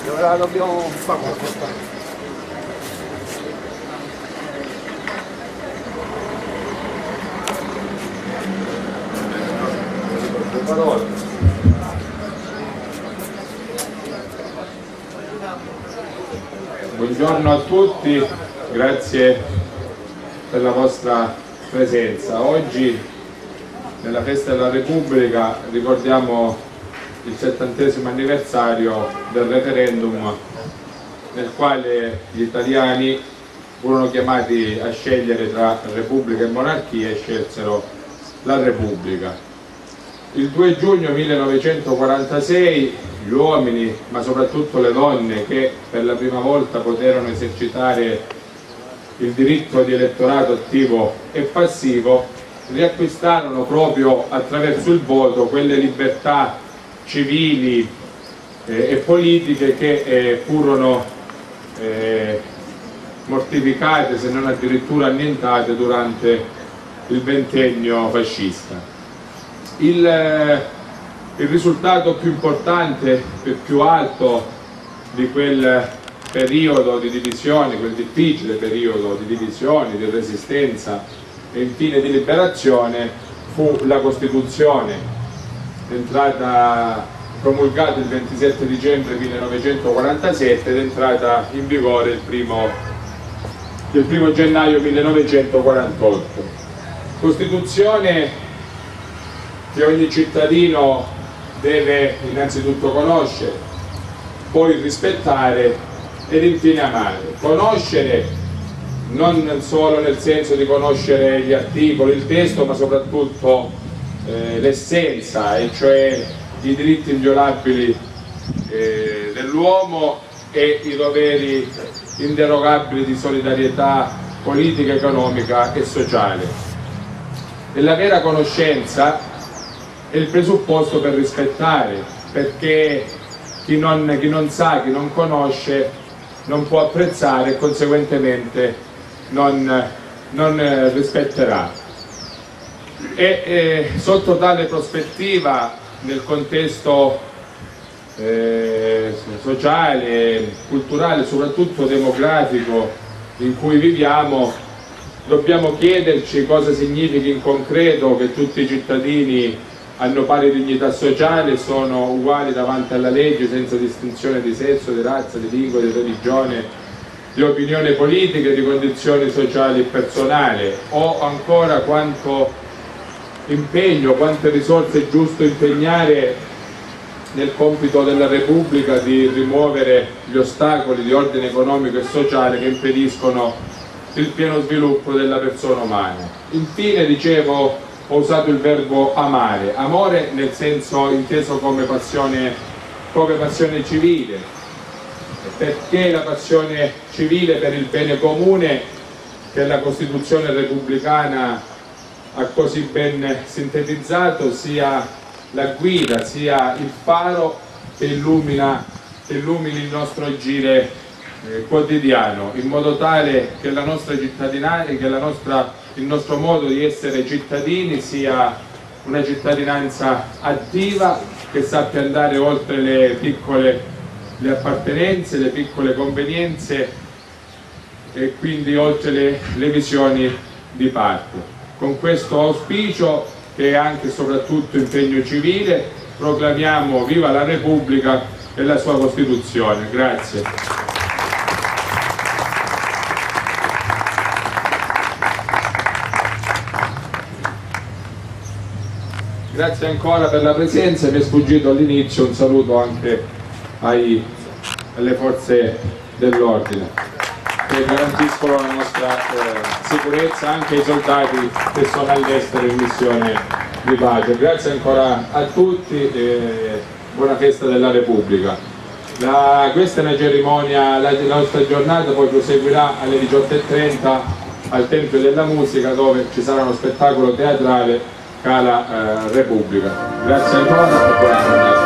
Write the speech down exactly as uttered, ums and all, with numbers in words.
Ora dobbiamo fare qualcosa. Parole. Buongiorno a tutti, grazie per la vostra presenza. Oggi nella Festa della Repubblica ricordiamo il settantesimo anniversario del referendum nel quale gli italiani furono chiamati a scegliere tra Repubblica e monarchia e scelsero la Repubblica. Il due giugno millenovecentoquarantasei gli uomini, ma soprattutto le donne, che per la prima volta poterono esercitare il diritto di elettorato attivo e passivo, riacquistarono proprio attraverso il voto quelle libertà civili eh, e politiche che eh, furono eh, mortificate, se non addirittura annientate, durante il ventennio fascista. Il, il risultato più importante e più alto di quel periodo di divisione, quel difficile periodo di divisione, di resistenza e infine di liberazione, fu la Costituzione, entrata promulgata il ventisette dicembre millenovecentoquarantasette ed entrata in vigore il primo, il primo gennaio millenovecentoquarantotto. Costituzione che ogni cittadino deve innanzitutto conoscere, poi rispettare ed infine amare. Conoscere non solo nel senso di conoscere gli articoli, il testo, ma soprattutto eh, l'essenza, e cioè i diritti inviolabili eh, dell'uomo e i doveri inderogabili di solidarietà politica, economica e sociale. E la vera conoscenza è il presupposto per rispettare, perché chi non, chi non sa, chi non conosce, non può apprezzare e conseguentemente non, non rispetterà. E eh, sotto tale prospettiva, nel contesto eh, sociale, culturale, soprattutto demografico in cui viviamo, dobbiamo chiederci cosa significa in concreto che tutti i cittadini hanno pari dignità sociale, sono uguali davanti alla legge senza distinzione di sesso, di razza, di lingua, di religione, di opinione politica, di condizioni sociali e personali, o ancora quanto impegno, quante risorse è giusto impegnare nel compito della Repubblica di rimuovere gli ostacoli di ordine economico e sociale che impediscono il pieno sviluppo della persona umana. Infine, dicevo, ho usato il verbo amare, amore nel senso inteso come passione, come passione civile, perché la passione civile per il bene comune che la Costituzione repubblicana ha così ben sintetizzato sia la guida, sia il faro che illumina, che illumini il nostro agire eh, quotidiano, in modo tale che la nostra cittadinanza, che la nostra il nostro modo di essere cittadini sia una cittadinanza attiva, che sappia andare oltre le piccole le appartenenze, le piccole convenienze e quindi oltre le, le visioni di parte. Con questo auspicio, che è anche e soprattutto impegno civile, proclamiamo viva la Repubblica e la sua Costituzione. Grazie. Grazie ancora per la presenza, mi è sfuggito all'inizio un saluto anche ai, alle forze dell'ordine che garantiscono la nostra eh, sicurezza, anche ai soldati che sono all'estero in missione di pace. Grazie ancora a tutti e buona Festa della Repubblica. La, questa è una cerimonia, la, la nostra giornata poi proseguirà alle diciotto e trenta al Tempio della Musica, dove ci sarà uno spettacolo teatrale Cala eh, Repubblica. Grazie ancora e buona giornata.